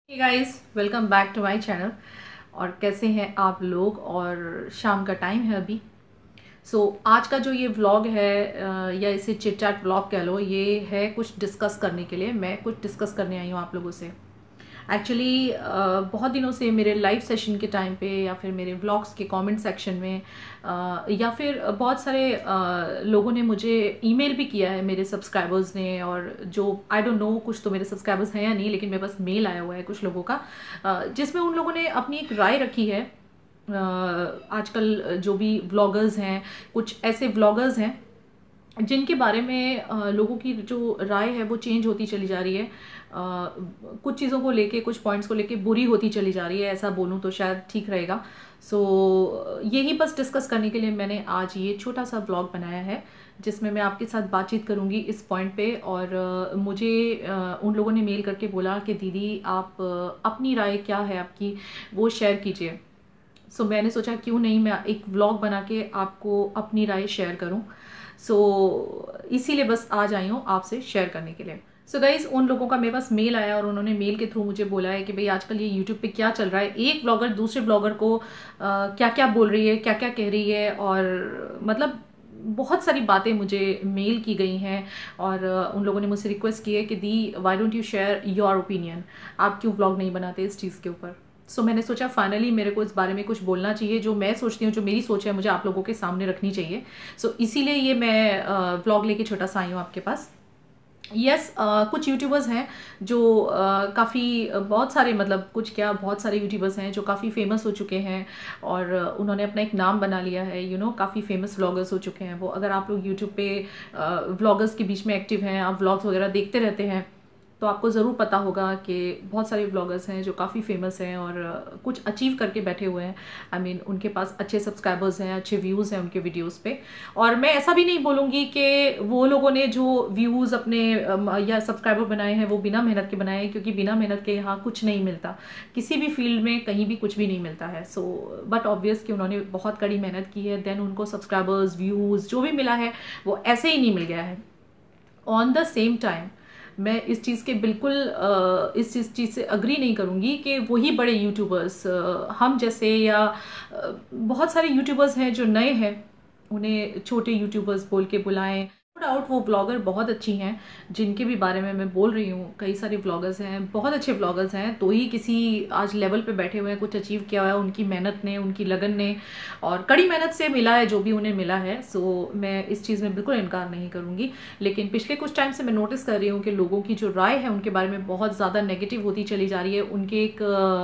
Hey guys, welcome back to my channel. और कैसे हैं आप लोग। और शाम का टाइम है अभी। आज का जो ये व्लॉग है या इसे चिट चैट व्लॉग कह लो, ये है कुछ डिस्कस करने के लिए। मैं कुछ डिस्कस करने आई हूँ आप लोगों से। एक्चुअली बहुत दिनों से मेरे लाइव सेशन के टाइम पे या फिर मेरे व्लॉग्स के कमेंट सेक्शन में या फिर बहुत सारे लोगों ने मुझे ईमेल भी किया है, मेरे सब्सक्राइबर्स ने। और जो आई डोंट नो, कुछ तो मेरे सब्सक्राइबर्स हैं या नहीं, लेकिन मेरे पास मेल आया हुआ है कुछ लोगों का जिसमें उन लोगों ने अपनी एक राय रखी है। आजकल जो भी व्लॉगर्स हैं, कुछ ऐसे व्लॉगर्स हैं जिनके बारे में लोगों की जो राय है वो चेंज होती चली जा रही है। कुछ चीज़ों को लेके, कुछ पॉइंट्स को लेके बुरी होती चली जा रही है, ऐसा बोलूँ तो शायद ठीक रहेगा। यही बस डिस्कस करने के लिए मैंने आज ये छोटा सा ब्लॉग बनाया है, जिसमें मैं आपके साथ बातचीत करूँगी इस पॉइंट पे। और मुझे उन लोगों ने मेल करके बोला कि दीदी आप अपनी राय क्या है आपकी, वो शेयर कीजिए। मैंने सोचा क्यों नहीं मैं एक व्लॉग बना के आपको अपनी राय शेयर करूं। इसीलिए बस आज आई हूँ आपसे शेयर करने के लिए। गाइज, उन लोगों का मेरे पास मेल आया और उन्होंने मेल के थ्रू मुझे बोला है कि भाई आजकल ये यूट्यूब पे क्या चल रहा है, एक ब्लॉगर दूसरे ब्लॉगर को क्या क्या बोल रही है, क्या क्या कह रही है। और मतलब बहुत सारी बातें मुझे मेल की गई हैं। और उन लोगों ने मुझसे रिक्वेस्ट की है कि दी why don't you share your opinion, आप क्यों व्लॉग नहीं बनाते इस चीज़ के ऊपर। मैंने सोचा फाइनली मेरे को इस बारे में कुछ बोलना चाहिए, जो मैं सोचती हूँ, जो मेरी सोच है, मुझे आप लोगों के सामने रखनी चाहिए। इसीलिए ये मैं व्लॉग लेके छोटा सा आई हूँ आपके पास। यस, कुछ यूट्यूबर्स हैं जो काफ़ी बहुत सारे, मतलब कुछ क्या, बहुत सारे यूट्यूबर्स हैं जो काफ़ी फेमस हो चुके हैं और उन्होंने अपना एक नाम बना लिया है। काफ़ी फेमस व्लॉगर्स हो चुके हैं वो। अगर आप लोग यूट्यूब पे व्लॉगर्स के बीच में एक्टिव हैं, आप व्लॉग्स वगैरह देखते रहते हैं, तो आपको ज़रूर पता होगा कि बहुत सारे व्लॉगर्स हैं जो काफ़ी फेमस हैं और कुछ अचीव करके बैठे हुए हैं। आई मीन उनके पास अच्छे सब्सक्राइबर्स हैं, अच्छे व्यूज़ हैं उनके वीडियोस पे। और मैं ऐसा भी नहीं बोलूँगी कि वो लोगों ने जो व्यूज़ अपने या सब्सक्राइबर बनाए हैं वो बिना मेहनत के बनाए हैं, क्योंकि बिना मेहनत के यहाँ कुछ नहीं मिलता। किसी भी फील्ड में कहीं भी कुछ भी नहीं मिलता है। बट ऑब्वियस कि उन्होंने बहुत कड़ी मेहनत की है, देन उनको सब्सक्राइबर्स, व्यूज़ जो भी मिला है वो ऐसे ही नहीं मिल गया है। ऑन द सेम टाइम मैं इस चीज़ के बिल्कुल इस चीज़ से अग्री नहीं करूँगी कि वही बड़े यूट्यूबर्स, हम जैसे या बहुत सारे यूट्यूबर्स हैं जो नए हैं, उन्हें छोटे यूट्यूबर्स बोल के बुलाएं। नो डाउट वो ब्लॉगर बहुत अच्छी हैं, जिनके भी बारे में मैं बोल रही हूँ। कई सारे ब्लॉगर्स हैं, बहुत अच्छे ब्लॉगर्स हैं, तो ही किसी आज लेवल पे बैठे हुए हैं, कुछ अचीव किया हुआ है उनकी मेहनत ने, उनकी लगन ने, और कड़ी मेहनत से मिला है जो भी उन्हें मिला है। मैं इस चीज़ में बिल्कुल इनकार नहीं करूँगी। लेकिन पिछले कुछ टाइम से मैं नोटिस कर रही हूँ कि लोगों की जो राय है उनके बारे में बहुत ज़्यादा नेगेटिव होती चली जा रही है। उनके एक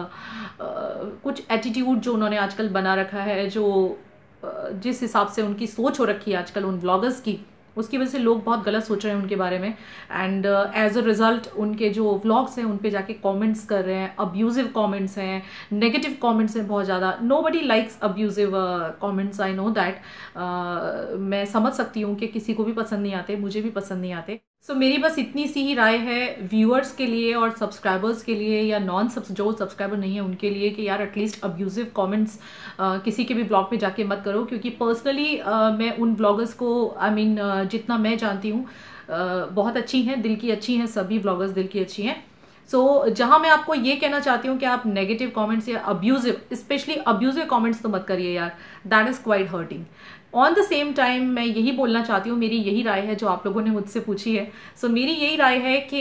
कुछ एटीट्यूड जो उन्होंने आजकल बना रखा है, जो जिस हिसाब से उनकी सोच हो रखी है आजकल उन ब्लॉगर्स की, उसकी वजह से लोग बहुत गलत सोच रहे हैं उनके बारे में। एंड एज अ रिजल्ट उनके जो व्लॉग्स हैं उन पे जाके कमेंट्स कर रहे हैं, अब्यूजिव कमेंट्स हैं, नेगेटिव कमेंट्स हैं बहुत ज़्यादा। Nobody likes abusive comments, I know that. मैं समझ सकती हूँ कि किसी को भी पसंद नहीं आते, मुझे भी पसंद नहीं आते। मेरी बस इतनी सी ही राय है व्यूअर्स के लिए और सब्सक्राइबर्स के लिए, या जो सब्सक्राइबर नहीं है उनके लिए, कि यार एटलीस्ट अब्यूजिव कमेंट्स किसी के भी ब्लॉग पे जाके मत करो। क्योंकि पर्सनली मैं उन ब्लॉगर्स को, आई मीन जितना मैं जानती हूँ, बहुत अच्छी हैं, दिल की अच्छी हैं, सभी ब्लॉगर्स दिल की अच्छी हैं। जहां मैं आपको ये कहना चाहती हूँ कि आप नेगेटिव कमेंट्स या अब्यूजिव, स्पेशली अब्यूजिव कमेंट्स तो मत करिए यार, that is quite hurting. On the same time मैं यही बोलना चाहती हूँ, मेरी यही राय है जो आप लोगों ने मुझसे पूछी है। मेरी यही राय है कि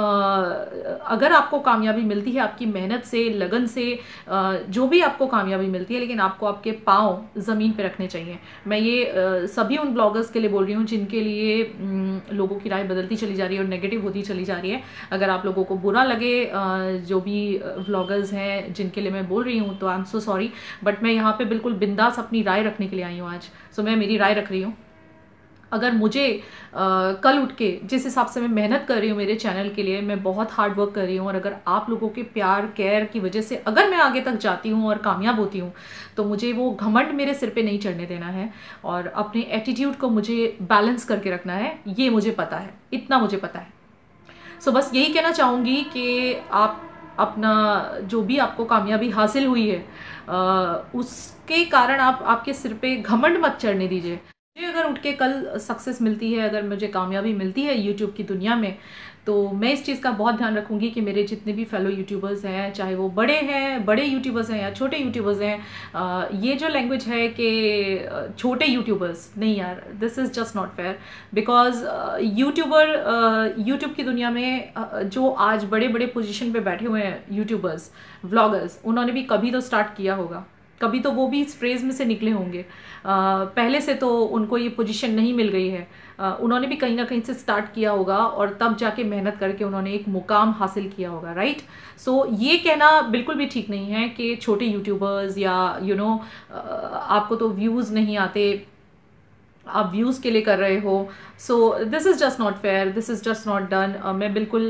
अगर आपको कामयाबी मिलती है आपकी मेहनत से, लगन से, जो भी आपको कामयाबी मिलती है, लेकिन आपको आपके पाँव ज़मीन पे रखने चाहिए। मैं ये सभी उन ब्लॉगर्स के लिए बोल रही हूँ जिनके लिए लोगों की राय बदलती चली जा रही है और नेगेटिव होती चली जा रही है। अगर आप लोगों को बुरा लगे जो भी व्लॉगर्स हैं जिनके लिए मैं बोल रही हूँ, तो I am so sorry. But मैं यहाँ पे बिल्कुल बिंदास अपनी राय रखने के लिए आई हूँ आज। मैं मेरी राय रख रही हूँ। अगर मुझे कल उठ के, जिस हिसाब से मैं मेहनत कर रही हूँ मेरे चैनल के लिए, मैं बहुत हार्ड वर्क कर रही हूँ, और अगर आप लोगों के प्यार केयर की वजह से अगर मैं आगे तक जाती हूँ और कामयाब होती हूँ, तो मुझे वो घमंड मेरे सिर पे नहीं चढ़ने देना है और अपने एटीट्यूड को मुझे बैलेंस करके रखना है। ये मुझे पता है, इतना मुझे पता है। बस यही कहना चाहूँगी कि आप अपना जो भी आपको कामयाबी हासिल हुई है उसके कारण आपके सिर पे घमंड मत चढ़ने दीजिए। मुझे अगर उठ के कल सक्सेस मिलती है, अगर मुझे कामयाबी मिलती है यूट्यूब की दुनिया में, तो मैं इस चीज़ का बहुत ध्यान रखूँगी कि मेरे जितने भी फेलो यूट्यूबर्स हैं, चाहे वो बड़े यूट्यूबर्स हैं या छोटे यूट्यूबर्स हैं, ये जो लैंग्वेज है कि छोटे यूट्यूबर्स नहीं यार, this is just not fair. Because YouTube की दुनिया में जो आज बड़े बड़े पोजीशन पे बैठे हुए हैं यूट्यूबर्स, व्लॉगर्स, उन्होंने भी कभी तो स्टार्ट किया होगा, कभी तो वो भी इस फ्रेज में से निकले होंगे। पहले से तो उनको ये पोजीशन नहीं मिल गई है, उन्होंने भी कहीं ना कहीं से स्टार्ट किया होगा और तब जाके मेहनत करके उन्होंने एक मुकाम हासिल किया होगा, राइट। सो ये कहना बिल्कुल भी ठीक नहीं है कि छोटे यूट्यूबर्स या आपको तो व्यूज़ नहीं आते, आप व्यूज़ के लिए कर रहे हो। So this is just not fair, this is just not done. मैं बिल्कुल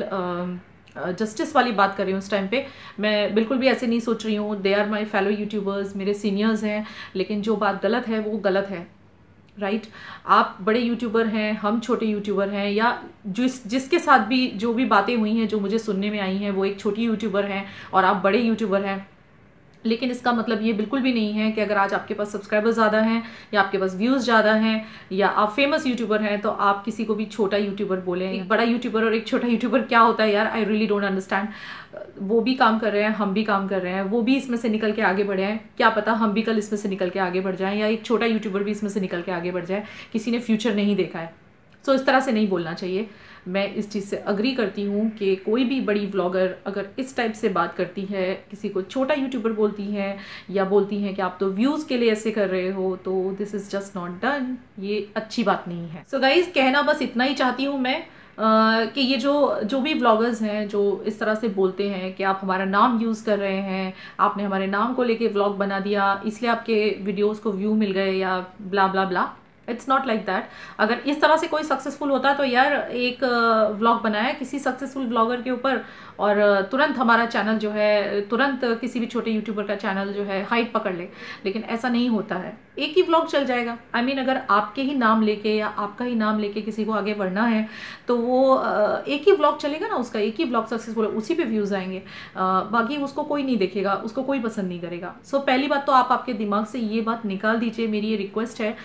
जस्टिस वाली बात कर रही हूँ इस टाइम पे, मैं बिल्कुल भी ऐसे नहीं सोच रही हूँ। They are my fellow YouTubers, मेरे सीनियर्स हैं, लेकिन जो बात गलत है वो गलत है, राइट। आप बड़े यूट्यूबर हैं, हम छोटे यूट्यूबर हैं, या जिसके साथ भी जो भी बातें हुई हैं, जो मुझे सुनने में आई हैं, वो एक छोटी यूट्यूबर हैं और आप बड़े यूट्यूबर हैं। लेकिन इसका मतलब ये बिल्कुल भी नहीं है कि अगर आज आपके पास सब्सक्राइबर्स ज़्यादा हैं या आपके पास व्यूज़ ज़्यादा हैं या आप फेमस यूट्यूबर हैं तो आप किसी को भी छोटा यूट्यूबर बोलें। एक बड़ा यूट्यूबर और एक छोटा यूट्यूबर क्या होता है यार, आई रियली डोंट अंडरस्टैंड। वो भी काम कर रहे हैं, हम भी काम कर रहे हैं, वो भी इसमें से निकल के आगे बढ़े हैं, क्या पता हम भी कल इसमें से निकल के आगे बढ़ जाएं, या एक छोटा यूट्यूबर भी इसमें से निकल के आगे बढ़ जाए। किसी ने फ्यूचर नहीं देखा है। सो इस तरह से नहीं बोलना चाहिए। मैं इस चीज़ से अग्री करती हूँ कि कोई भी बड़ी व्लॉगर अगर इस टाइप से बात करती है, किसी को छोटा यूट्यूबर बोलती है या बोलती हैं कि आप तो व्यूज़ के लिए ऐसे कर रहे हो, तो this is just not done. ये अच्छी बात नहीं है। सो गाइज, कहना बस इतना ही चाहती हूँ मैं कि ये जो भी व्लॉगर्स हैं जो इस तरह से बोलते हैं कि आप हमारा नाम यूज़ कर रहे हैं, आपने हमारे नाम को लेके व्लॉग बना दिया इसलिए आपके वीडियोज़ को व्यू मिल गए या blah blah blah, it's not like that. अगर इस तरह से कोई सक्सेसफुल होता तो यार एक व्लॉग बनाया किसी सक्सेसफुल व्लॉगर के ऊपर और तुरंत हमारा चैनल जो है, तुरंत किसी भी छोटे यूट्यूबर का चैनल जो है हाइट पकड़ ले। लेकिन ऐसा नहीं होता है, एक ही व्लॉग चल जाएगा। आई मीन अगर आपके ही नाम लेके या आपका ही नाम लेके किसी को आगे बढ़ना है तो वो एक ही व्लॉग चलेगा ना, उसका एक ही व्लॉग सक्सेसफुल है, उसी पे व्यूज़ आएंगे। बाकी उसको कोई नहीं देखेगा, उसको कोई पसंद नहीं करेगा। सो पहली बात तो आप आपके दिमाग से ये बात निकाल दीजिए, मेरी ये रिक्वेस्ट है।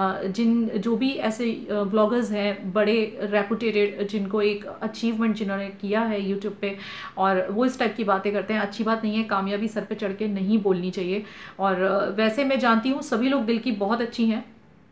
जो भी ऐसे व्लॉगर्स हैं बड़े रेपुटेटेड, जिनको एक अचीवमेंट जिन्होंने किया है यूट्यूब पे और वो इस टाइप की बातें करते हैं, अच्छी बात नहीं है। कामयाबी सर पे चढ़ के नहीं बोलनी चाहिए। और वैसे मैं जानती हूँ सभी लोग दिल की बहुत अच्छी हैं,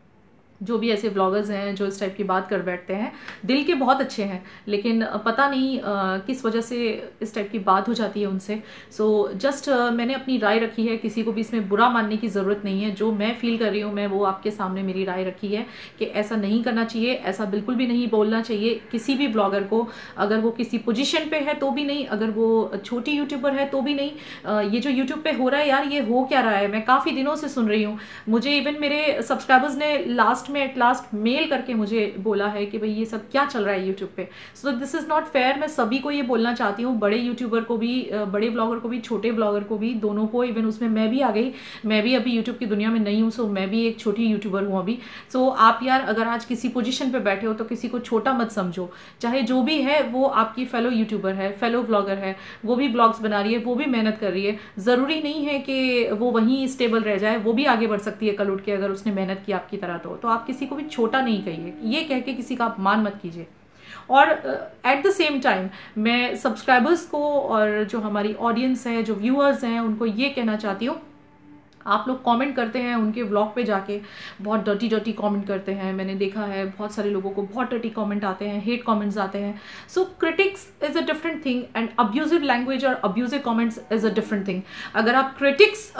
जो भी ऐसे व्लॉगर्स हैं जो इस टाइप की बात कर बैठते हैं, दिल के बहुत अच्छे हैं, लेकिन पता नहीं किस वजह से इस टाइप की बात हो जाती है उनसे। सो जस्ट मैंने अपनी राय रखी है, किसी को भी इसमें बुरा मानने की ज़रूरत नहीं है। जो मैं फील कर रही हूँ मैं वो आपके सामने मेरी राय रखी है कि ऐसा नहीं करना चाहिए, ऐसा बिल्कुल भी नहीं बोलना चाहिए किसी भी ब्लॉगर को। अगर वो किसी पोजीशन पे है तो भी नहीं, अगर वो छोटी यूट्यूबर है तो भी नहीं। ये जो यूट्यूब पे हो रहा है यार, ये हो क्या रहा है, मैं काफ़ी दिनों से सुन रही हूँ। मुझे इवन मेरे सब्सक्राइबर्स ने एट लास्ट मेल करके मुझे बोला है कि भाई ये सब क्या चल रहा है यूट्यूब पे। So this is not fair. मैं सभी को ये बोलना चाहती हूँ, बड़े यूट्यूबर को भी, बड़े ब्लॉगर को भी, छोटे ब्लॉगर को भी, दोनों को। इवन उसमें मैं भी आ गई, मैं भी अभी यूट्यूब की दुनिया में नहीं हूँ, सो मैं भी एक छोटी यूट्यूबर हूँ अभी। सो आप यार अगर आज किसी पोजीशन पे बैठे हो तो किसी को छोटा मत समझो। चाहे जो भी है वो आपकी फेलो यूट्यूबर है, फेलो ब्लॉगर है, वो भी ब्लॉग्स बना रही है, वो भी मेहनत कर रही है। ज़रूरी नहीं है कि वो वहीं स्टेबल रह जाए, वो भी आगे बढ़ सकती है कल उठ के अगर उसने मेहनत की आपकी तरह। तो आप किसी को भी छोटा नहीं कहिए, ये कह के किसी का अपमान मत कीजिए। और एट द सेम टाइम मैं सब्सक्राइबर्स को और जो हमारी ऑडियंस है, जो व्यूअर्स हैं, उनको ये कहना चाहती हूँ, आप लोग कमेंट करते हैं उनके व्लॉग पे जाके, बहुत डर्टी कमेंट करते हैं। मैंने देखा है बहुत सारे लोगों को बहुत डर्टी कमेंट आते हैं, हेट कमेंट्स आते हैं। So critics is a different thing and abusive language और abusive comments is a different thing. अगर आप क्रिटिक्स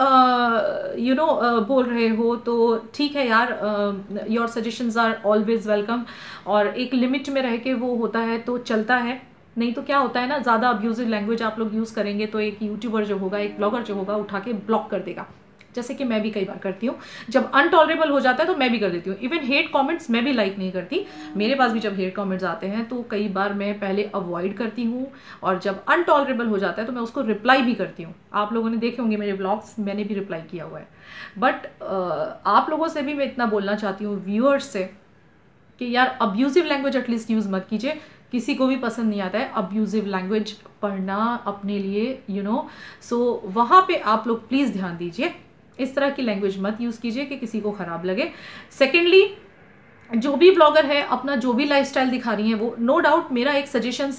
बोल रहे हो तो ठीक है यार, your suggestions are always welcome, और एक लिमिट में रह के वो होता है तो चलता है। नहीं तो क्या होता है ना, ज़्यादा अब्यूजिव लैंग्वेज आप लोग यूज़ करेंगे तो एक यूट्यूबर जो होगा, एक ब्लॉगर जो होगा, उठा के ब्लॉक कर देगा, जैसे कि मैं भी कई बार करती हूँ। जब अनटॉलरेबल हो जाता है तो मैं भी कर देती हूँ। इवन हेट कमेंट्स मैं भी लाइक नहीं करती। मेरे पास भी जब हेट कमेंट्स आते हैं तो कई बार मैं पहले अवॉइड करती हूँ, और जब अनटॉलरेबल हो जाता है तो मैं उसको रिप्लाई भी करती हूँ। आप लोगों ने देखे होंगे मेरे ब्लॉग्स, मैंने भी रिप्लाई किया हुआ है। बट आप लोगों से भी मैं इतना बोलना चाहती हूँ, व्यूअर्स से, कि यार अब्यूजिव लैंग्वेज एटलीस्ट यूज़ मत कीजिए। किसी को भी पसंद नहीं आता है अब्यूजिव लैंग्वेज पढ़ना अपने लिए, सो वहाँ पे आप लोग प्लीज़ ध्यान दीजिए। इस तरह की लैंग्वेज मत यूज़ कीजिए कि किसी को ख़राब लगे। सेकेंडली, जो भी ब्लॉगर है अपना जो भी लाइफस्टाइल दिखा रही हैं वो, नो डाउट मेरा एक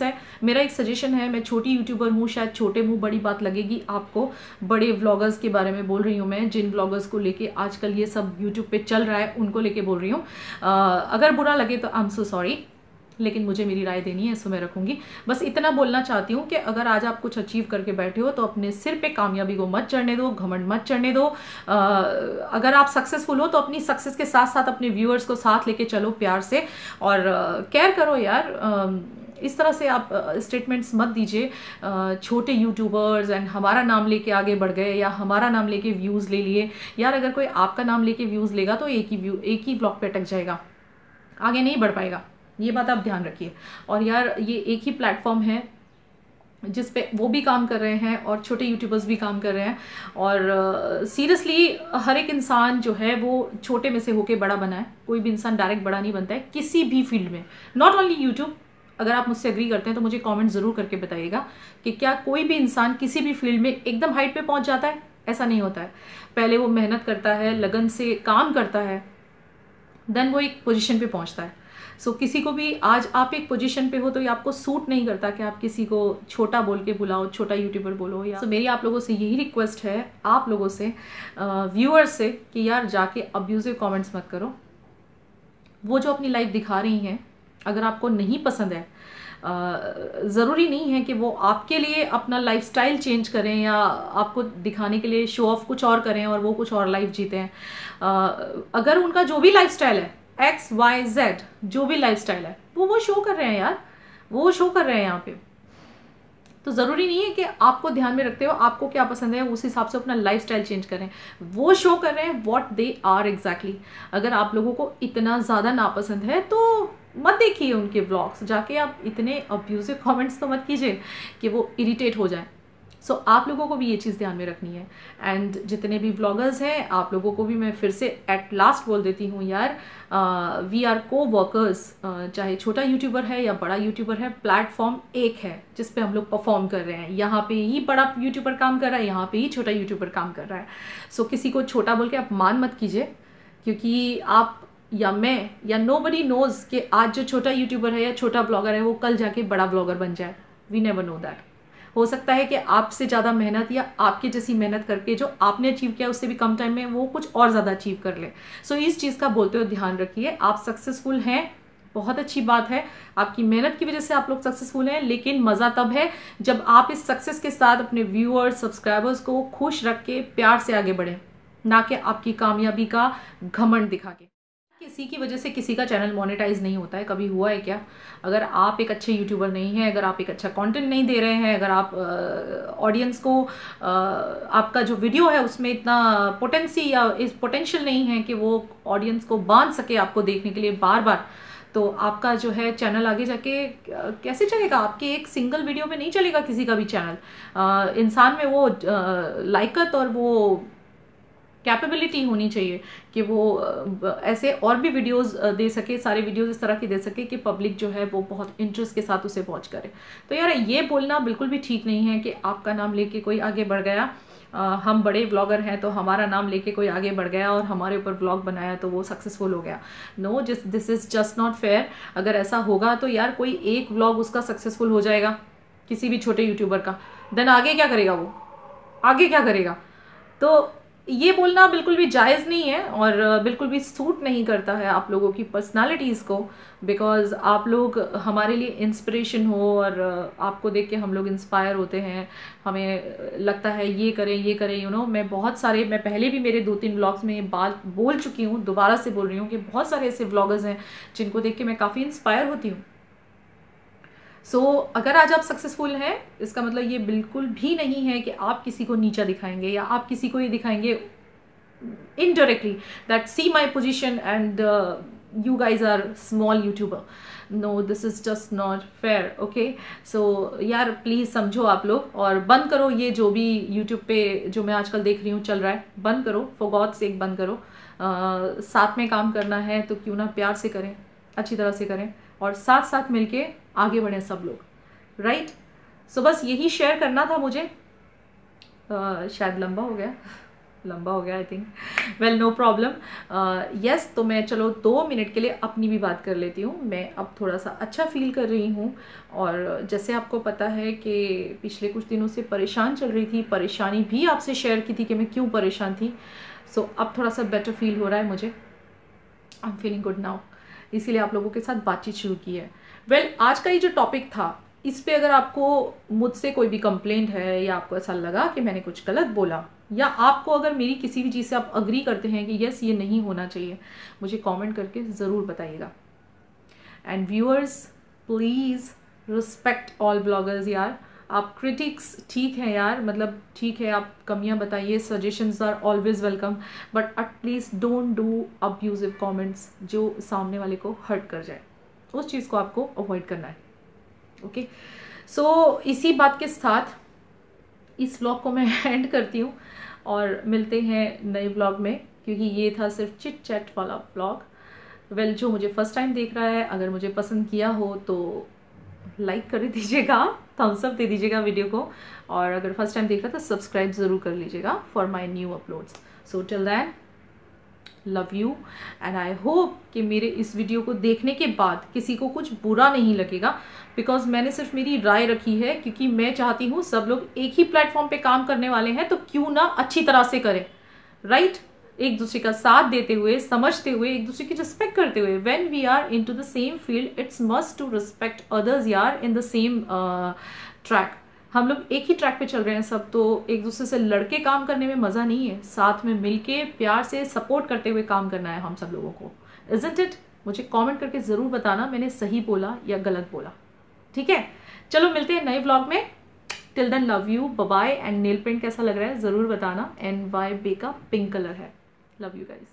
सजेशन है, मैं छोटी यूट्यूबर हूँ, शायद छोटे मुंह बड़ी बात लगेगी आपको, बड़े व्लॉगर्स के बारे में बोल रही हूँ मैं, जिन व्लॉगर्स को लेके आजकल ये सब यूट्यूब पे चल रहा है उनको लेके बोल रही हूँ। अगर बुरा लगे तो आई एम सो सॉरी, लेकिन मुझे मेरी राय देनी है, इसको मैं रखूंगी। बस इतना बोलना चाहती हूँ कि अगर आज आप कुछ अचीव करके बैठे हो तो अपने सिर पे कामयाबी को मत चढ़ने दो, घमंड मत चढ़ने दो। अगर आप सक्सेसफुल हो तो अपनी सक्सेस के साथ साथ अपने व्यूअर्स को साथ लेके चलो प्यार से, और केयर करो यार। इस तरह से आप स्टेटमेंट्स मत दीजिए, छोटे यूट्यूबर्स एंड हमारा नाम लेके आगे बढ़ गए या हमारा नाम लेके व्यूज़ ले लिए। यार अगर कोई आपका नाम लेके व्यूज़ लेगा तो एक ही ब्लॉग पे अटक जाएगा, आगे नहीं बढ़ पाएगा, ये बात आप ध्यान रखिए। और यार ये एक ही प्लेटफॉर्म है जिस पे वो भी काम कर रहे हैं और छोटे यूट्यूबर्स भी काम कर रहे हैं, और सीरियसली हर एक इंसान जो है वो छोटे में से होके बड़ा बना है। कोई भी इंसान डायरेक्ट बड़ा नहीं बनता है किसी भी फील्ड में, नॉट ओनली यूट्यूब। अगर आप मुझसे एग्री करते हैं तो मुझे कमेंट ज़रूर करके बताइएगा कि क्या कोई भी इंसान किसी भी फील्ड में एकदम हाइट पे पहुंच जाता है? ऐसा नहीं होता है। पहले वो मेहनत करता है, लगन से काम करता है, देन वो एक पोजीशन पे पहुंचता है। सो किसी को भी आज आप एक पोजीशन पे हो तो ये आपको सूट नहीं करता कि आप किसी को छोटा बोल के बुलाओ, छोटा यूट्यूबर बोलो। या मेरी आप लोगों से यही रिक्वेस्ट है, आप लोगों से, व्यूअर्स से, कि यार जाके अब्यूजिव कमेंट्स मत करो। वो जो अपनी लाइफ दिखा रही हैं, अगर आपको नहीं पसंद है, ज़रूरी नहीं है कि वो आपके लिए अपना लाइफस्टाइल चेंज करें या आपको दिखाने के लिए शो ऑफ कुछ और करें और वो कुछ और लाइफ जीते हैं। अगर उनका जो भी लाइफस्टाइल है, XYZ जो भी लाइफस्टाइल है, वो शो कर रहे हैं यार, वो शो कर रहे हैं यहाँ पे। तो ज़रूरी नहीं है कि आपको ध्यान में रखते हो आपको क्या पसंद है उस हिसाब से अपना लाइफस्टाइल चेंज करें। वो शो कर रहे हैं व्हाट दे आर एग्जैक्टली। अगर आप लोगों को इतना ज़्यादा नापसंद है तो मत देखिए उनके व्लॉग्स, जाके आप इतने अब्यूजिव कमेंट्स तो मत कीजिए कि वो इरिटेट हो जाए। सो आप लोगों को भी ये चीज़ ध्यान में रखनी है। एंड जितने भी व्लॉगर्स हैं, आप लोगों को भी मैं फिर से एट लास्ट बोल देती हूँ यार, वी आर को वर्कर्स। चाहे छोटा यूट्यूबर है या बड़ा यूट्यूबर है, प्लेटफॉर्म एक है जिस पे हम लोग परफॉर्म कर रहे हैं। यहाँ पे ही बड़ा यूट्यूबर काम कर रहा है, यहाँ पे ही छोटा यूट्यूबर काम कर रहा है। सो किसी को छोटा बोल के अपमान मत कीजिए, क्योंकि आप या मैं या नोबडी नोज कि आज जो छोटा यूट्यूबर है या छोटा ब्लॉगर है वो कल जाके बड़ा ब्लॉगर बन जाए। We never know that. हो सकता है कि आपसे ज़्यादा मेहनत या आपके जैसी मेहनत करके जो आपने अचीव किया उससे भी कम टाइम में वो कुछ और ज़्यादा अचीव कर ले। सो इस चीज़ का बोलते हुए ध्यान रखिए। आप सक्सेसफुल हैं, बहुत अच्छी बात है, आपकी मेहनत की वजह से आप लोग सक्सेसफुल हैं, लेकिन मज़ा तब है जब आप इस सक्सेस के साथ अपने व्यूअर्स, सब्सक्राइबर्स को खुश रख के प्यार से आगे बढ़ें, ना कि आपकी कामयाबी का घमंड दिखा के। किसी की वजह से किसी का चैनल मोनेटाइज नहीं होता है, कभी हुआ है क्या? अगर आप एक अच्छे यूट्यूबर नहीं हैं, अगर आप एक अच्छा कंटेंट नहीं दे रहे हैं, अगर आप ऑडियंस को आपका जो वीडियो है उसमें इतना पोटेंसी या इस पोटेंशियल नहीं है कि वो ऑडियंस को बांध सके आपको देखने के लिए बार बार, तो आपका जो है चैनल आगे जाके कैसे चलेगा? आपके एक सिंगल वीडियो में नहीं चलेगा किसी का भी चैनल। इंसान में वो लायकत और वो कैपेबिलिटी होनी चाहिए कि वो ऐसे और भी वीडियोस दे सके, सारे वीडियोस इस तरह के दे सके कि पब्लिक जो है वो बहुत इंटरेस्ट के साथ उसे वॉच करे। तो यार ये बोलना बिल्कुल भी ठीक नहीं है कि आपका नाम लेके कोई आगे बढ़ गया, हम बड़े व्लॉगर हैं तो हमारा नाम लेके कोई आगे बढ़ गया और हमारे ऊपर व्लॉग बनाया तो वो सक्सेसफुल हो गया। No, this is just not fair. अगर ऐसा होगा तो यार कोई एक व्लॉग उसका सक्सेसफुल हो जाएगा किसी भी छोटे यूट्यूबर का, देन आगे क्या करेगा वो? आगे क्या करेगा? तो ये बोलना बिल्कुल भी जायज़ नहीं है और बिल्कुल भी सूट नहीं करता है आप लोगों की पर्सनालिटीज़ को, बिकॉज़ आप लोग हमारे लिए इंस्पिरेशन हो और आपको देख के हम लोग इंस्पायर होते हैं। हमें लगता है ये करें, यू नो। मैं पहले भी मेरे 2-3 व्लॉग्स में ये बात बोल चुकी हूँ, दोबारा से बोल रही हूँ कि बहुत सारे ऐसे व्लॉगर्स हैं जिनको देख के मैं काफ़ी इंस्पायर होती हूँ। सो अगर आज आप सक्सेसफुल हैं, इसका मतलब ये बिल्कुल भी नहीं है कि आप किसी को नीचा दिखाएंगे या आप किसी को ये दिखाएंगे indirectly that see my position and you guys are small YouTuber. No, this is just not fair. Okay, so यार प्लीज़ समझो आप लोग और बंद करो ये जो भी यूट्यूब पे जो मैं आजकल देख रही हूँ चल रहा है, बंद करो, फॉर गॉड सेक बंद करो। साथ में काम करना है तो क्यों ना प्यार से करें, अच्छी तरह से करें और साथ साथ मिलके आगे बढ़े सब लोग, राइट? सो बस यही शेयर करना था मुझे। शायद लंबा हो गया। लंबा हो गया I think, well no problem. Yes, तो मैं चलो 2 मिनट के लिए अपनी भी बात कर लेती हूँ। मैं अब थोड़ा सा अच्छा फील कर रही हूँ, और जैसे आपको पता है कि पिछले कुछ दिनों से परेशान चल रही थी, परेशानी भी आपसे शेयर की थी कि मैं क्यों परेशान थी। सो अब थोड़ा सा बेटर फील हो रहा है मुझे, I am feeling good now, इसीलिए आप लोगों के साथ बातचीत शुरू की है। वेल, आज का ये जो टॉपिक था, इस पे अगर आपको मुझसे कोई भी कंप्लेंट है, या आपको ऐसा लगा कि मैंने कुछ गलत बोला, या आपको अगर मेरी किसी भी चीज़ से आप अग्री करते हैं कि यस ये नहीं होना चाहिए, मुझे कमेंट करके ज़रूर बताइएगा। And viewers, please respect all bloggers यार। आप क्रिटिक्स ठीक है यार, मतलब ठीक है, आप कमियां बताइए, suggestions are always welcome, but at least don't do abusive comments जो सामने वाले को हर्ट कर जाए। उस चीज़ को आपको अवॉइड करना है। ओके, सो इसी बात के साथ इस व्लॉग को मैं एंड करती हूँ, और मिलते हैं नए व्लॉग में, क्योंकि ये था सिर्फ चिट चैट वाला व्लॉग। वेल, जो मुझे फर्स्ट टाइम देख रहा है, अगर मुझे पसंद किया हो तो लाइक कर दीजिएगा, थम्स अप दे दीजिएगा वीडियो को, और अगर फर्स्ट टाइम देख रहा तो सब्सक्राइब ज़रूर कर लीजिएगा for my new uploads. So till then, love you, and I hope कि मेरे इस वीडियो को देखने के बाद किसी को कुछ बुरा नहीं लगेगा, बिकॉज मैंने सिर्फ मेरी राय रखी है, क्योंकि मैं चाहती हूँ सब लोग एक ही प्लेटफॉर्म पे काम करने वाले हैं, तो क्यों ना अच्छी तरह से करें, राइट? एक दूसरे का साथ देते हुए, समझते हुए, एक दूसरे की रिस्पेक्ट करते हुए। When we are into the same field, it's must to respect others यार इन द सेम ट्रैक। हम लोग एक ही ट्रैक पे चल रहे हैं सब, तो एक दूसरे से लड़के काम करने में मज़ा नहीं है, साथ में मिलके प्यार से सपोर्ट करते हुए काम करना है हम सब लोगों को, इज़न्ट इट? मुझे कमेंट करके ज़रूर बताना मैंने सही बोला या गलत बोला, ठीक है? चलो मिलते हैं नए व्लॉग में, till then love you, bye bye. And nail paint कैसा लग रहा है ज़रूर बताना, NYB का पिंक कलर है। Love you guys.